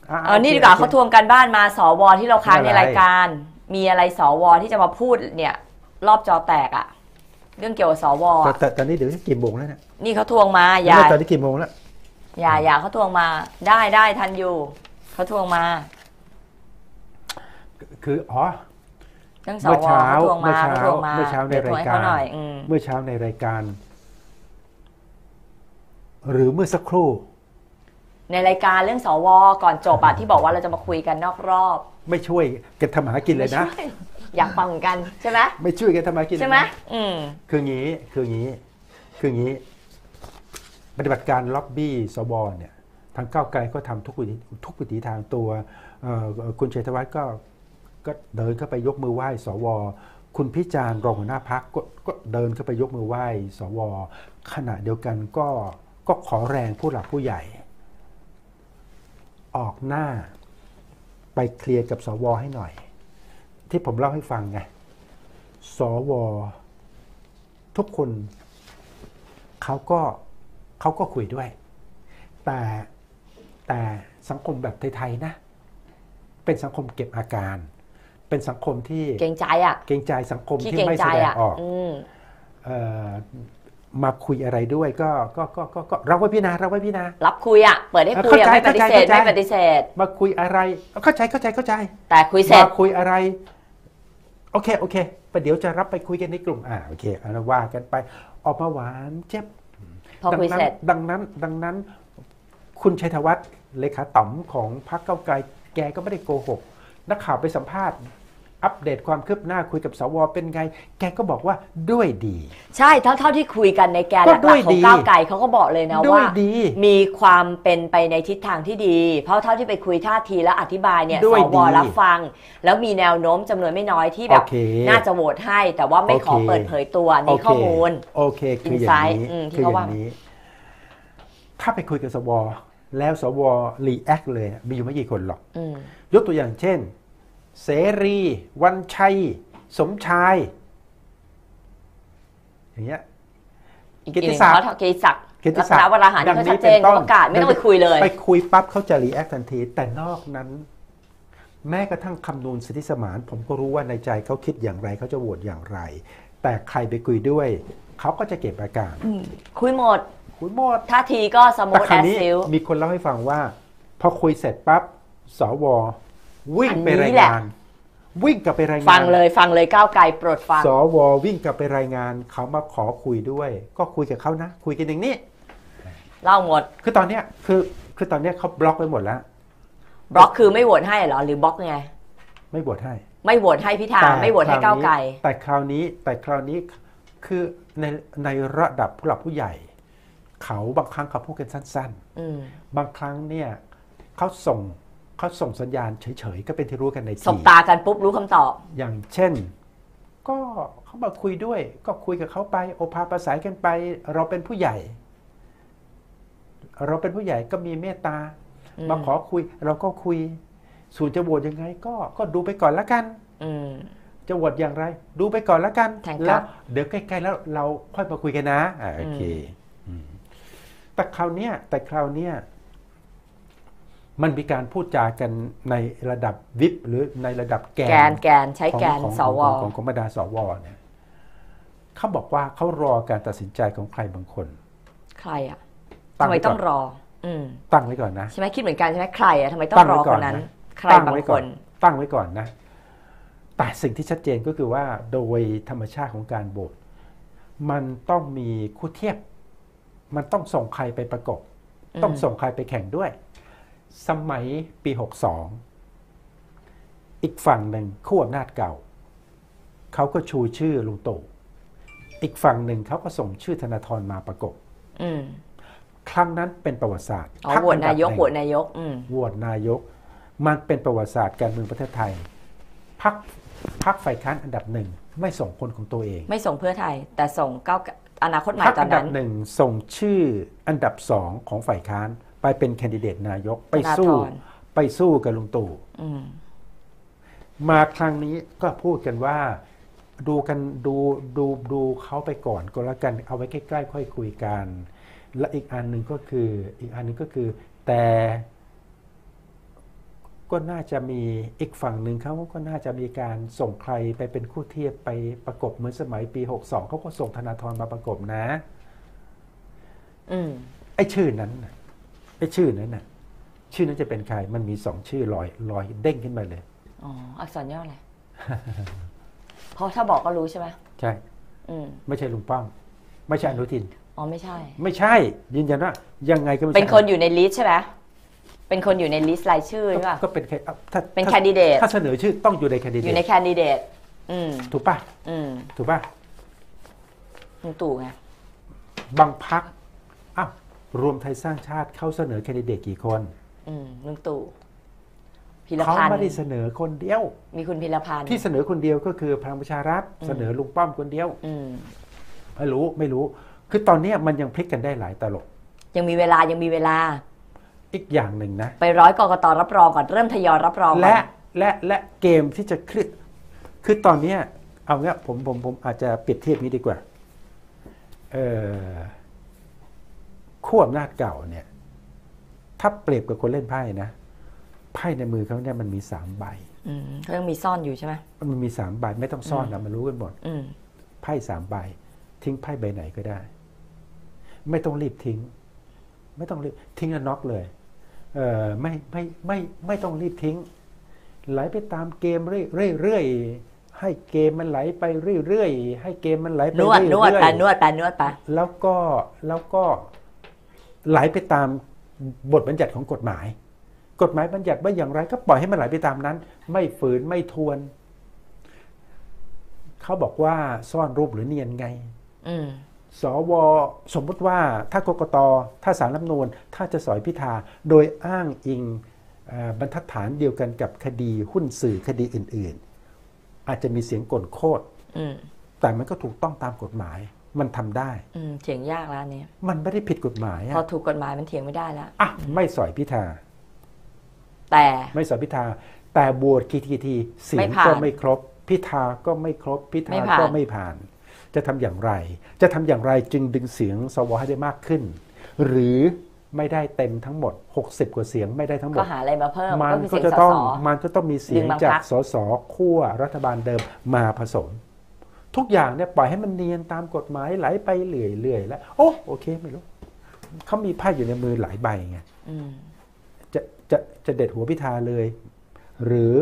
นี่ดีกว่าเขาทวงกันบ้านมาสวที่เราค้างในรายการมีอะไรสวที่จะมาพูดเนี่ยรอบจอแตกอะเรื่องเกี่ยวกับสวแต่ตอนนี้เดี๋ยวกี่โมงแล้วเนี่ยนี่เขาทวงมาอย่าตอนนี้กี่โมงแล้วอย่าเขาทวงมาได้ทันอยู่เขาทวงมาคือเรื่องสวเขาทวงมาเมื่อเช้าในรายการเมื่อเช้าในรายการหรือเมื่อสักครู่ในรายการเรื่องสวก่อนจบที่บอกว่าเราจะมาคุยกันนอกรอบไม่ช่วยกันทำหากินเลยนะอยากฟังเหมือนกันใช่ไหมไม่ช่วยกันทำหากินใช่ไหมคืองี้ปฏิบัติการล็อบบี้สวเนี่ยทางก้าวไกลก็ทำทุกวิถีทางตัวคุณชัยธวัฒน์ก็เดินเข้าไปยกมือไหว้สวคุณพิจารณ์รองหัวหน้าพรรคก็เดินเข้าไปยกมือไหว้สวขณะเดียวกันก็ขอแรงผู้หลักผู้ใหญ่ออกหน้าไปเคลียร์กับสวให้หน่อยที่ผมเล่าให้ฟังไงสวทุกคนเขาก็คุยด้วยแต่สังคมแบบไทยๆนะเป็นสังคมเก็บอาการเป็นสังคมที่เกรงใจสังคมที่ไม่แสดงออกมาคุยอะไรด้วยก็รับไว้พี่นารับคุยเปิดให้คุยไม่ปฏิเสธมาคุยอะไรเข้าใจแต่คุยเสร็จมาคุยอะไรโอเคประเดี๋ยวจะรับไปคุยกันในกลุ่มโอเคเราว่ากันไปออกมาหวานเจ็บพอคุยเสร็จดังนั้นคุณชัยธวัฒน์เลขาต่ำของพรรคก้าวไกลแกก็ไม่ได้โกหกนักข่าวไปสัมภาษณ์อัปเดตความคืบหน้าคุยกับสวเป็นไงแกก็บอกว่าด้วยดีใช่เท่าที่คุยกันในแกนหลักของก้าวไกลเขาก็บอกเลยนะว่ามีความเป็นไปในทิศทางที่ดีเพราะเท่าที่ไปคุยท่าทีและอธิบายเนี่ยสวรับฟังแล้วมีแนวโน้มจำนวนไม่น้อยที่แบบน่าจะโหวตให้แต่ว่าไม่ขอเปิดเผยตัวนี่ข้อมูลโอเคคืออย่างนี้ถ้าไปคุยกับสวแล้วสวรีแอคเลยมีอยู่ไม่กี่คนหรอกยกตัวอย่างเช่นเสรีวันชัยสมชายอย่างเงี้ยกิติศักดิ์รัตนวราหารที่เขาชัดเจนเขาประกาศไม่ต้องไปคุยเลยไปคุยปั๊บเขาจะรีแอคทันทีแต่นอกนั้นแม้กระทั่งคำนูนสิทธิสมานผมก็รู้ว่าในใจเขาคิดอย่างไรเขาจะโหวตอย่างไรแต่ใครไปคุยด้วยเขาก็จะเก็บอาการคุยหมดท่าทีก็สมูทแอสซิลมีคนเล่าให้ฟังว่าพอคุยเสร็จปั๊บสววิ่งไปรายงานวิ่งกลับไปรายงานฟังเลยก้าวไกลโปรดฟังสววิ่งกลับไปรายงานเขามาขอคุยด้วยก็คุยกับเขานะคุยกันอย่างนี้เล่าหมดคือตอนเนี้ยคือตอนเนี้ยเขาบล็อกไปหมดแล้วบล็อกคือไม่โหวตให้เหรอหรือบล็อกไงไม่โหวตให้พิธาไม่โหวตให้ก้าวไกลแต่คราวนี้คือในระดับผู้หลักผู้ใหญ่เขาบางครั้งเขาพูดกันสั้นๆบางครั้งเนี่ยเขาส่งสัญญาณเฉยๆก็เป็นที่รู้กันในทีสบตากันปุ๊บรู้คำตอบอย่างเช่นก็เขามาคุยด้วยก็คุยกับเขาไปโอภาประสายกันไปเราเป็นผู้ใหญ่ก็มีเมตตามาขอคุยเราก็คุยส่วนจะโหวตยังไงก็ดูไปก่อนละกันจะโหวตอย่างไรดูไปก่อนละกันแล้วเดี๋ยวใกล้ๆแล้วเราค่อยมาคุยกันนะโอเคแต่คราวเนี้ยมันมีการพูดจากันในระดับวิปหรือในระดับแกนใช้แกนสวของบรรดาสวเนี่ยเขาบอกว่าเขารอการตัดสินใจของใครบางคนใครทำไมต้องรอตั้งไว้ก่อนนะใช่ไหมคิดเหมือนกันใช่ไหมใครทำไมต้องรอคนนั้นใครบางคนตั้งไว้ก่อนนะแต่สิ่งที่ชัดเจนก็คือว่าโดยธรรมชาติของการโหวตมันต้องมีคู่เทียบมันต้องส่งใครไปประกบต้องส่งใครไปแข่งด้วยสมัยปี62อีกฝั่งหนึ่งขั้วอำนาจเก่าเขาก็ชูชื่อลุงตู่อีกฝั่งหนึ่งเขาก็ส่งชื่อธนาธรมาประกบครั้งนั้นเป็นประวัติศาสตร์โหวตนายกมันเป็นประวัติศาสตร์การเมืองประเทศไทยพรรคฝ่ายค้านอันดับหนึ่งไม่ส่งคนของตัวเองไม่ส่งเพื่อไทยแต่ส่งอนาคตใหม่ตอนนั้นพรรคอันดับหนึ่งส่งชื่ออันดับสองของฝ่ายค้านไปเป็นแคนดิเดตนายกไปสู้กับลุงตู่มาครั้งนี้ก็พูดกันว่าดูเขาไปก่อนก็แล้วกันเอาไว้ใกล้ๆค่อยคุยกันและอีกอันหนึ่งก็คือแต่ก็น่าจะมีอีกฝั่งหนึ่งเขาก็น่าจะมีการส่งใครไปเป็นคู่เทียบไปประกบเหมือนสมัยปี62เขาก็ส่งธนาธรมาประกบนะไอ้ชื่อนั้นไอ้ชื่อนั้นน่ะชื่อนั้นจะเป็นใครมันมี2ชื่อลอยเด้งขึ้นมาเลยอ๋ออักษรย่ออะไรเพราะถ้าบอกก็รู้ใช่ไหมใช่ไม่ใช่ลุงป้อมไม่ใช่อนุทินอ๋อไม่ใช่ไม่ใช่ยืนยันว่ายังไงก็ไม่ใช่เป็นคนอยู่ในลิสต์ใช่ไหมเป็นคนอยู่ในลิสต์รายชื่อใช่ป่ะก็เป็นเป็นแคนดิเดตถ้าเสนอชื่อต้องอยู่ในแคนดิเดตอยู่ในแคนดิเดตถูกป่ะถูกป่ะลุงตู่ไงบางพรรครวมไทยสร้างชาติเขาเสนอแคนดิเดตกี่คนลุงตู่พิรพันธ์เขาไม่ได้เสนอคนเดียวมีคุณพิรพันธ์ที่เสนอคนเดียวก็คือพลังประชารัฐเสนอลุงป้อมคนเดียวไม่รู้คือตอนนี้มันยังพลิกกันได้หลายตลบยังมีเวลาอีกอย่างหนึ่งนะไปร้อยกกตรับรองก่อนเริ่มทยอยรับรองและเกมที่จะคือตอนนี้เอางี้ผมอาจจะเปรียบเทียบนี้ดีกว่าขั้วอำนาจเก่าเนี่ยถ้าเปรียบกับคนเล่นไพ่นะไพ่ในมือเขาเนี่ยมันมี3 ใบเขายังมีซ่อนอยู่ใช่ไหมมันมี3 ใบไม่ต้องซ่อนนะมันรู้กันหมดไพ่3 ใบทิ้งไพ่ใบไหนก็ได้ไม่ต้องรีบทิ้งไม่ต้องรีบทิ้งแล้วน็อกเลยไม่ต้องรีบทิ้งไหลไปตามเกมเรื่อยให้เกมมันไหลไปเรื่อยให้เกมมันไหลไปเรื่อยนวดไปแล้วก็ไหลไปตามบทบัญญัติของกฎหมายบัญญัติว่าอย่างไรก็ปล่อยให้มันไหลไปตามนั้นไม่ฝืนไม่ทวนเขาบอกว่าซ่อนรูปหรือเนียนไงสวสมมติว่าถ้ากกตถ้าศาลรัฐธรรมนูญถ้าจะสอยพิธาโดยอ้างอิงบรรทัดฐานเดียวกันกับคดีหุ้นสื่อคดีอื่นๆอาจจะมีเสียงกลโคตรแต่มันก็ถูกต้องตามกฎหมายมันทำได้เถียงยากแล้วนี้มันไม่ได้ผิดกฎหมายพอถูกกฎหมายมันเถียงไม่ได้แล้วไม่สอยพิธาแต่ไม่สอยพิธาแต่โหวตทีเสียงก็ไม่ครบพิธาก็ไม่ครบพิธาก็ไม่ผ่านจะทำอย่างไรจึงดึงเสียงสวให้ได้มากขึ้นหรือไม่ได้เต็มทั้งหมด60 กว่าเสียงไม่ได้ทั้งหมดก็หาอะไรมาเพิ่มมันก็จะต้องมีเสียงจากสสขั้วรัฐบาลเดิมมาผสมทุกอย่างเนี่ยปล่อยให้มันเนียนตามกฎหมายไหลไปเรื่อยๆแล้วโอเคไม่รู้เขามีไพ่อยู่ในมือหลายใบไงจะเด็ดหัวพิธาเลยหรือ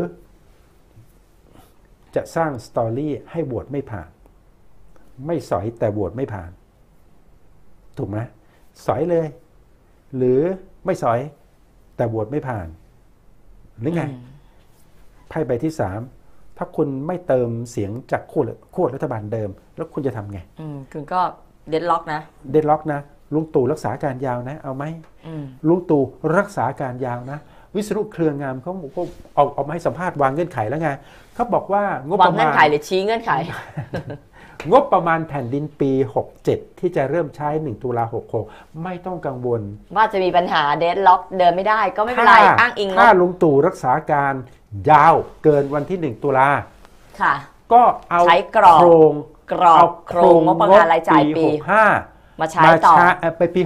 จะสร้างสตอรี่ให้โหวตไม่ผ่านไม่สอยแต่โหวตไม่ผ่านถูกไหมสอยเลยหรือไม่สอยแต่โหวตไม่ผ่านหรือไงไพ่ใบที่3ถ้าคุณไม่เติมเสียงจากขั้วรัฐบาลเดิมแล้วคุณจะทำไงคุณก็เดดล็อกนะลุงตู่รักษาการยาวนะเอาไหมลุงตู่รักษาการยาวนะวิษณุเครืองามเขาก็เอามาให้สัมภาษณ์วางเงื่อนไขแล้วไงเขาบอกว่างบประมาณวางเงื่อนไขหรือชี้เงื่อนไขงบประมาณแผ่นดินปี67ที่จะเริ่มใช้1 ตุลา66ไม่ต้องกังวลว่าจะมีปัญหาเดดล็อกเดินไม่ได้ก็ไม่เป็นไรอ้างอิงถ้าลุงตู่รักษาการยาวเกินวันที่1 ตุลาค่ะก็เอาใช้กรอบโครงงบประมาณรายจ่ายปี65มาใช้ต่อไปปี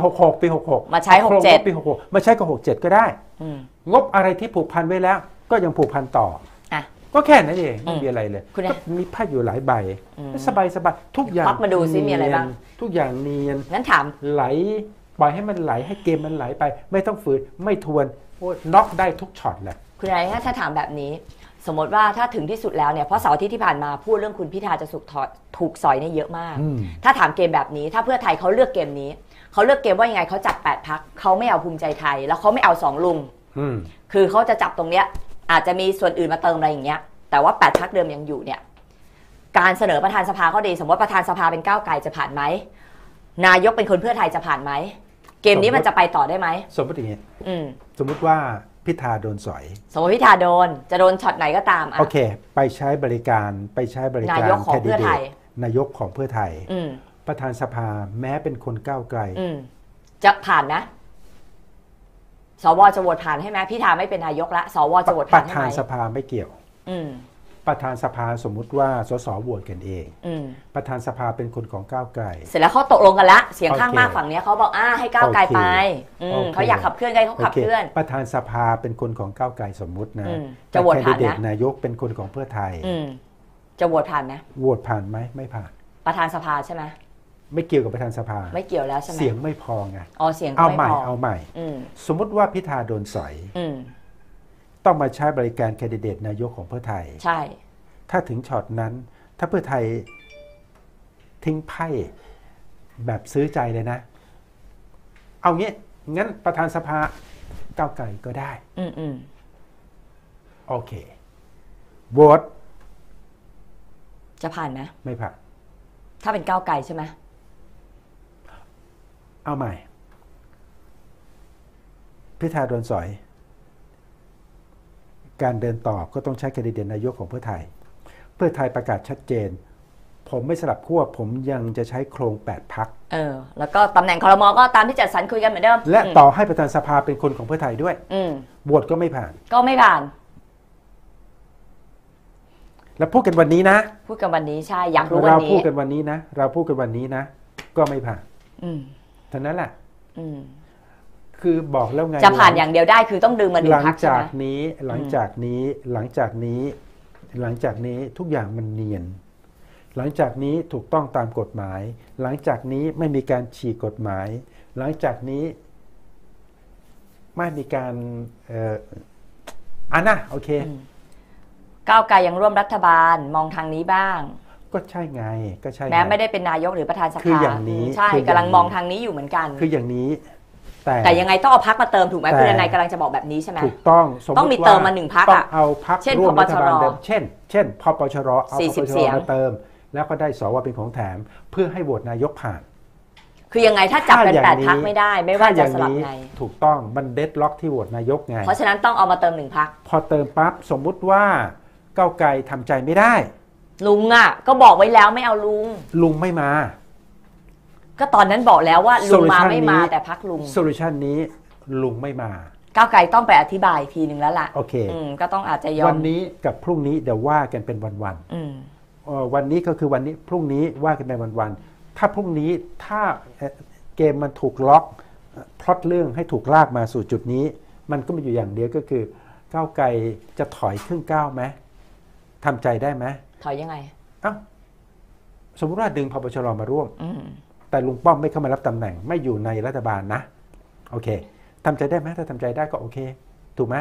66 มาใช้67 ปี66มาใช้กับ67ก็ได้งบอะไรที่ผูกพันไว้แล้วก็ยังผูกพันต่อก็แค่นั้นเองไม่มีอะไรเลยก็มีไพ่อยู่หลายใบสบายทุกอย่างพักมาดูซิมีอะไรบ้างทุกอย่างเนียนงั้นถามไหลปล่อยให้มันไหลให้เกมมันไหลไปไม่ต้องฝืนไม่ทวนน็อกได้ทุกช็อตแหละคุณนายถ้าถามแบบนี้สมมติว่าถ้าถึงที่สุดแล้วเนี่ยเพราะเสาร์อาทิตย์ที่ผ่านมาพูดเรื่องคุณพิธาจะถูกสอยเนี่ยเยอะมากถ้าถามเกมแบบนี้ถ้าเพื่อไทยเขาเลือกเกมนี้เขาเลือกเกมว่ายังไงเขาจัด8 พรรคเขาไม่เอาภูมิใจไทยแล้วเขาไม่เอา2 ลุงคือเขาจะจับตรงเนี้ยอาจจะมีส่วนอื่นมาเติมอะไรอย่างเงี้ยแต่ว่า8 พรรคเดิมยังอยู่เนี่ยการเสนอประธานสภาก็ดีสมมติประธานสภาเป็นก้าวไกลจะผ่านไหมนายกเป็นคนเพื่อไทยจะผ่านไหมเกมนี้มันจะไปต่อได้ไหมสมมติอย่างนี้สมมติว่าพิธาโดนสอยสมมติพิธาโดนจะโดนช็อตไหนก็ตามโอเคไปใช้บริการนายกของเพื่อไทยนายกของเพื่อไทยประธานสภาแม้เป็นคนก้าวไกลจะผ่านนะสวจะโหวตผ่านให้ไหมพิธาไม่เป็นนายกละสวจะโหวตผ่านให้ไหมประธานสภาไม่เกี่ยวประธานสภาสมมุติว่าสสโหวตกันเองประธานสภาเป็นคนของก้าวไกลเสร็จแล้วเขาตกลงกันละเสียงข้างมากฝั่งนี้เขาบอกให้ก้าวไกลไปเขาอยากขับเคลื่อนเขาขับเคลื่อนประธานสภาเป็นคนของก้าวไกลสมมุตินะจะโหวตผ่านนะนายกเป็นคนของเพื่อไทยจะโหวตผ่านไหมโหวตผ่านไหมไม่ผ่านประธานสภาใช่ไหมไม่เกี่ยวกับประธานสภาไม่เกี่ยวแล้วใช่ไหมเสียงไม่พอไงเสียงเอาใหม่เอาใหม่สมมติว่าพิธาโดนสอยต้องมาใช้บริการแคนดิเดตนายกของเพื่อไทยใช่ถ้าถึงช็อตนั้นถ้าเพื่อไทยทิ้งไพ่แบบซื้อใจเลยนะเอางี้งั้นประธานสภาก้าวไกลก็ได้โอเคโหวตจะผ่านไหมไม่ผ่านถ้าเป็นก้าวไกลใช่ไหมเอาใหม่พิธาโดนสอยการเดินต่อก็ต้องใช้แคนดิเดตนายกของเพื่อไทยเพื่อไทยประกาศชัดเจนผมไม่สลับขั้วผมยังจะใช้โครง8 พรรคแล้วก็ตำแหน่งครม.ก็ตามที่จัดสรรคุยกันเหมือนเดิมและต่อให้ประธานสภาเป็นคนของเพื่อไทยด้วยโหวตก็ไม่ผ่านแล้วพูดกันวันนี้นะพูดกันวันนี้ใช่อยากรู้วันนี้เราพูดกันวันนี้นะเราพูดกันวันนี้นะก็ไม่ผ่านเท่านั้นแหละคือบอกแล้วไงจะผ่านอย่างเดียวได้คือต้องดึงมา1 พรรคใช่ไหมหลังจากนี้ทุกอย่างมันเนียนหลังจากนี้ถูกต้องตามกฎหมายหลังจากนี้ไม่มีการฉีกกฎหมายหลังจากนี้ไม่มีการโอเคก้าวไกลยังร่วมรัฐบาลมองทางนี้บ้างก็ใช่ไงก็ใช่แม้ไม่ได้เป็นนายกหรือประธานสภาคืออย่างนี้ใช่กำลังมองทางนี้อยู่เหมือนกันคืออย่างนี้แต่ยังไงต้องเอาพรรคมาเติมถูกไหมคุณนายกำลังจะบอกแบบนี้ใช่ไหมถูกต้องต้องมีเติมมา1 พรรคต้องเอาพรรคร่วมรัฐบาลเดิมเช่นพปชรเอาพปชรมาเติมแล้วก็ได้สวเป็นของแถมเพื่อให้โหวตนายกผ่านคือยังไงถ้าจับเป็น8 พรรคไม่ได้ไม่ว่าจะสลับไงถูกต้องมันเดดล็อกที่โหวตนายกไงเพราะฉะนั้นต้องเอามาเติม1 พรรคพอเติมปั๊บสมมุติว่าก้าวไกลทำใจไม่ได้ลุงก็บอกไว้แล้วไม่เอาลุงไม่มาก็ตอนนั้นบอกแล้วว่าลุงมาไม่มาแต่พรรคลุงโซลูชันนี้ลุงไม่มาก้าวไกลต้องไปอธิบายทีนึงแล้วล่ะโอเคก็ต้องอาจจะยอมวันนี้กับพรุ่งนี้เดี๋ยวว่ากันเป็นวันวันนี้ก็คือวันนี้พรุ่งนี้ว่ากันเป็นวันถ้าพรุ่งนี้ถ้าเกมมันถูกล็อกพล็อตเรื่องให้ถูกลากมาสู่จุดนี้มันก็มีอยู่อย่างเดียวก็คือก้าวไกลจะถอยครึ่งก้าวไหมทำใจได้ไหมถอยยังไงสมมติว่าดึงพปชรมาร่วมแต่ลุงป้อมไม่เข้ามารับตำแหน่งไม่อยู่ในรัฐบาลนะโอเคทำใจได้ไหมถ้าทำใจได้ก็โอเคถูกไหม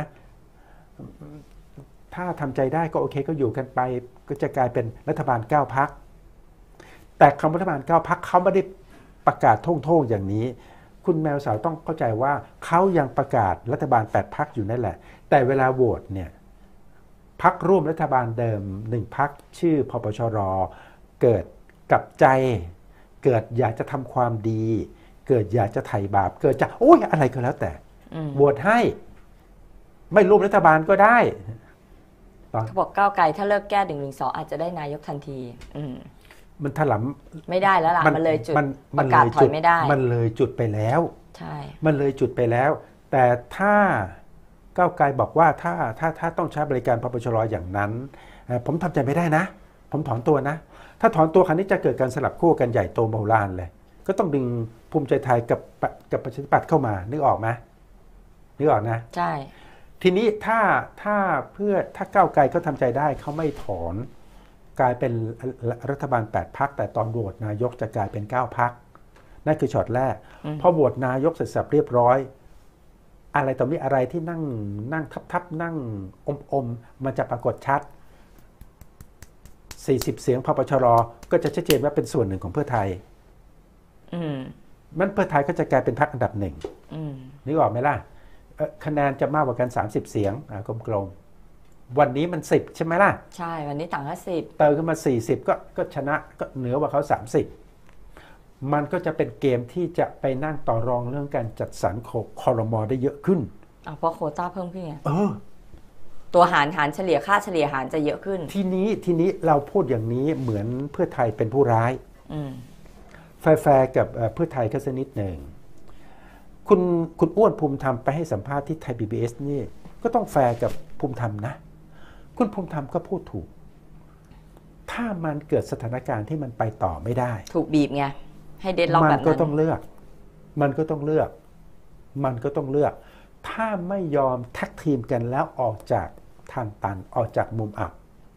ถ้าทำใจได้ก็โอเคก็อยู่กันไปก็จะกลายเป็นรัฐบาล9 พรรคแต่คำรัฐบาล9 พรรคเขาไม่ได้ประกาศท่งๆอย่างนี้คุณแมวสาวต้องเข้าใจว่าเขายังประกาศรัฐบาล8 พรรคอยู่นั่นแหละแต่เวลาโหวตเนี่ยพรรคร่วมรัฐบาลเดิม1 พรรคชื่อพปชรเกิดกับใจเกิดอยากจะทำความดีเกิดอยากจะไถ่บาปเกิดจะอะไรก็แล้วแต่โหวตให้ไม่ร่วมรัฐบาลก็ได้เขาบอกก้าวไกลถ้าเลิกแก้112อาจจะได้นายกทันทีมันถลำไม่ได้แล้วล่ะมันเลยจุดประกาศถอยไม่ได้มันเลยจุดไปแล้วใช่มันเลยจุดไปแล้วแต่ถ้าก้าวไกลบอกว่าถ้าต้องใช้บริการพปชรอย่างนั้นผมทำใจไม่ได้นะผมถอนตัวนะถ้าถอนตัวครั้นี้จะเกิดการสลับคู่กันใหญ่โตมโหฬารเลยก็ต้องดึงภูมิใจไทยกับประชาธิปัตย์เข้ามานึกออกไหมนึกออกนะใช่ทีนี้ถ้าก้าวไกลเขาทำใจได้เขาไม่ถอนกลายเป็นรัฐบาล8 พรรคแต่ตอนโหวตนายกจะกลายเป็น9 พรรคนั่นคือช็อตแรกพอโหวตนายกเสร็จสับเรียบร้อยอะไรต่อมีอะไรที่นั่งทับนั่งอมมันจะปรากฏชัด40 เสียงพปชรก็จะชัดเจนว่าเป็นส่วนหนึ่งของเพื่อไทยมันเพื่อไทยก็จะกลายเป็นพรรคอันดับ1นึกออกไหมล่ะคะแนนจะมากกว่ากัน30 เสียงกลมๆวันนี้มัน10ใช่ไหมล่ะใช่วันนี้ต่างกัน10 เติมขึ้นมา40ก็ชนะก็เหนือกว่าเขา30มันก็จะเป็นเกมที่จะไปนั่งต่อรองเรื่องการจัดสรรครม.ได้เยอะขึ้นเพราะโควต้าเพิ่มขึ้นไงตัวหารเฉลี่ยค่าเฉลี่ยหารจะเยอะขึ้นทีนี้เราพูดอย่างนี้เหมือนเพื่อไทยเป็นผู้ร้ายแฟร์กับเพื่อไทยก็สักนิดหนึ่งคุณอ้วนภูมิธรรมไปให้สัมภาษณ์ที่ไทย PBS นี่ก็ต้องแฟร์กับภูมิธรรมนะคุณภูมิธรรมก็พูดถูกถ้ามันเกิดสถานการณ์ที่มันไปต่อไม่ได้ถูกบีบไงให้เดดล็อกแบบนั้นมันก็ต้องเลือกมันก็ต้องเลือกถ้าไม่ยอมแท็กทีมกันแล้วออกจากทางตันออกจากมุมอับ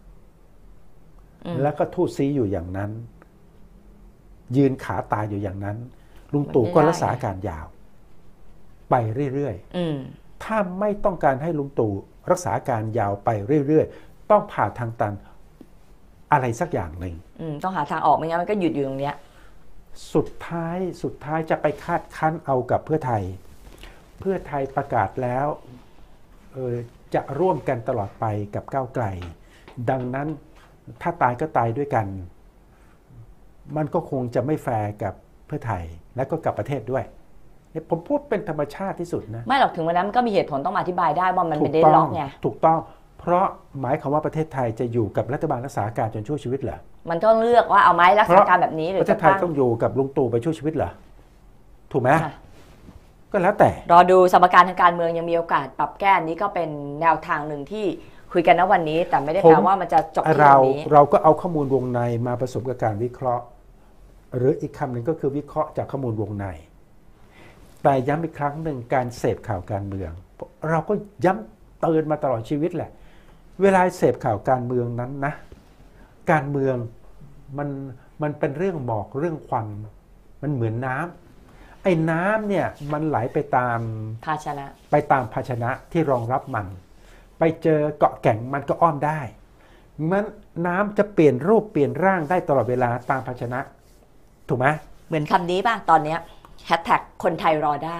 แล้วก็ทู่ซีอยู่อย่างนั้นยืนขาตายอยู่อย่างนั้นลุงตู่ก็รักษาการยาวไปเรื่อยๆถ้าไม่ต้องการให้ลุงตู่รักษาการยาวไปเรื่อยๆต้องผ่าทางตันอะไรสักอย่างหนึ่งต้องหาทางออกไม่งั้นมันก็หยุดอยู่ตรงเนี้ยสุดท้ายจะไปคาดคั้นเอากับเพื่อไทยประกาศแล้วจะร่วมกันตลอดไปกับก้าวไกลดังนั้นถ้าตายก็ตายด้วยกันมันก็คงจะไม่แฟร์กับเพื่อไทยและก็กับประเทศด้วยผมพูดเป็นธรรมชาติที่สุดนะไม่หรอกถึงวันนั้นมันก็มีเหตุผลต้องอธิบายได้ว่ามันเป็นเดดล็อกไงถูกต้องเพราะหมายความว่าประเทศไทยจะอยู่กับรัฐบาลรักษาการจนชั่วชีวิตเหรอมันต้องเลือกว่าเอาไหมรักษาการแบบนี้หรือประเทศไทยต้องอยู่กับลุงตู่ไปชั่วชีวิตเหรอถูกไหมก็แล้วแต่รอดูสมการทางการเมืองยังมีโอกาสปรับแก้นี้ก็เป็นแนวทางหนึ่งที่คุยกันณวันนี้แต่ไม่ได้แปลว่ามันจะจบที่ตรงนี้เราก็เอาข้อมูลวงในมาผสมกับการวิเคราะห์หรืออีกคำหนึ่งก็คือวิเคราะห์จากข้อมูลวงในแต่ย้ำอีกครั้งหนึ่งการเสพข่าวการเมืองเราก็ย้ำเตือนมาตลอดชีวิตแหละเวลาเสพข่าวการเมืองนั้นนะการเมืองมันเป็นเรื่องหมอกเรื่องควันมันเหมือนน้ำไอ้น้ำเนี่ยมันไหลไปตามภาชนะที่รองรับมันไปเจอเกาะแก่งมันก็อ้อมได้มันน้ำจะเปลี่ยนรูปเปลี่ยนร่างได้ตลอดเวลาตามภาชนะถูกไหมเหมือนคำนี้ป่ะตอนนี้แฮชแท็กคนไทยรอได้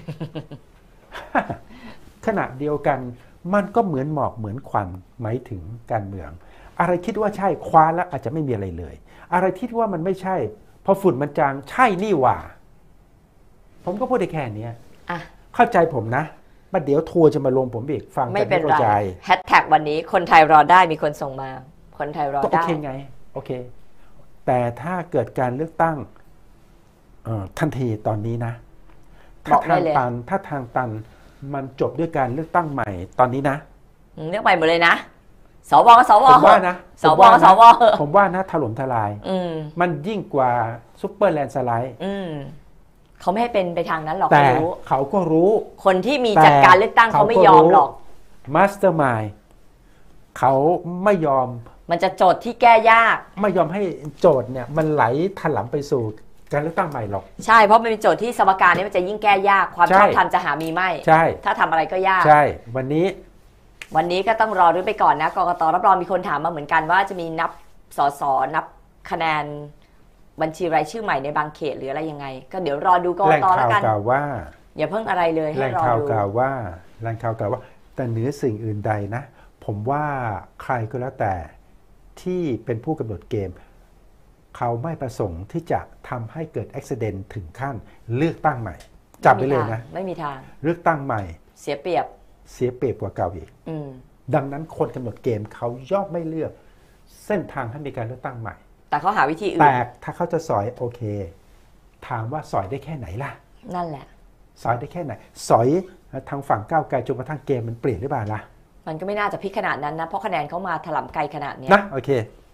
ขณะเดียวกันมันก็เหมือนหมอกเหมือนควันหมายถึงการเมืองอะไรคิดว่าใช่คว้าแล้วอาจจะไม่มีอะไรเลยอะไรคิดว่ามันไม่ใช่พอฝุ่นมันจางใช่นี่หว่าผมก็พูดได้แค่นี้เข้าใจผมนะมาเดี๋ยวทัวร์จะมาลงผมอีกฟังไม่เป็นไรแฮชแท็กวันนี้คนไทยรอได้มีคนส่งมาคนไทยรอได้โอเคไงโอเคแต่ถ้าเกิดการเลือกตั้งทันทีตอนนี้นะถ้าทางตันมันจบด้วยการเลือกตั้งใหม่ตอนนี้นะเลือกใหม่หมดเลยนะสวก็สวผมว่านะสวก็สวผมว่านะถล่มทลายมันยิ่งกว่าซุปเปอร์แลนด์สไลด์เขาไม่ให้เป็นไปทางนั้นหรอกแต่เขาก็รู้คนที่มีจัดการเลือกตั้งเขาไม่ยอมหรอกมาสเตอร์มายด์เขาไม่ยอมมันจะโจทย์ที่แก้ยากไม่ยอมให้โจทย์เนี่ยมันไหลถลำไปสู่การเลือกตั้งใหม่หรอกใช่เพราะมันเป็นโจทย์ที่สมการนี้มันจะยิ่งแก้ยากความชอบธรรมจะหามีไม่ใช่ถ้าทำอะไรก็ยากใช่วันนี้ก็ต้องรอรุ้นไปก่อนนะกกต.รับรองมีคนถามมาเหมือนกันว่าจะมีนับสสนับคะแนนบัญชีรายชื่อใหม่ในบางเขตหรืออะไรยังไงก็เดี๋ยวรอดูกกต.แล้วกันแหล่งข่าวกล่าวว่าอย่าเพิ่งอะไรเลยให้รอดูแหล่งข่าวกล่าวว่าแต่เหนือสิ่งอื่นใดนะผมว่าใครก็แล้วแต่ที่เป็นผู้กำหนดเกมเขาไม่ประสงค์ที่จะทำให้เกิดอุบัติเหตุถึงขั้นเลือกตั้งใหม่จับไปเลยนะไม่มีทางเลือกตั้งใหม่เสียเปรียบกว่าเก่าอีกดังนั้นคนกำหนดเกมเขาย่อมไม่เลือกเส้นทางให้มีการเลือกตั้งใหม่แต่เขาหาวิธีอื่นแต่ถ้าเขาจะสอยโอเคถามว่าสอยได้แค่ไหนล่ะนั่นแหละสอยได้แค่ไหนสอยทางฝั่งก้าวไกลจนกระทั่งเกมมันเปลี่ยนหรือเปล่าล่ะมันก็ไม่น่าจะพลิกขนาดนั้นนะเพราะคะแนนเขามาถล่มไกลขนาดนี้นะโอเค